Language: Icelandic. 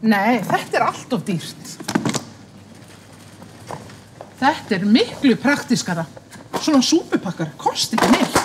Nei, þetta allt of dýrt. Þetta miklu praktískara. Svona súpupakkar kosti ekki neitt.